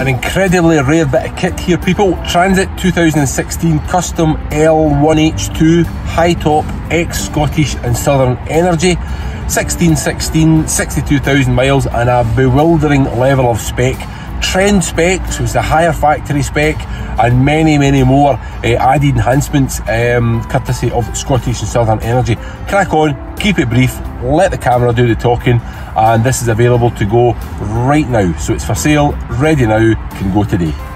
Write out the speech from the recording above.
An incredibly rare bit of kit here, people. Transit 2016 custom L1H2 high top ex-Scottish and Southern Energy. 1616, 62,000 miles and a bewildering level of spec. Trend spec, so it's the higher factory spec, and many more added enhancements courtesy of Scottish and Southern Energy. Crack on, keep it brief, let the camera do the talking, and this is available to go right now. So it's for sale, ready now, can go today.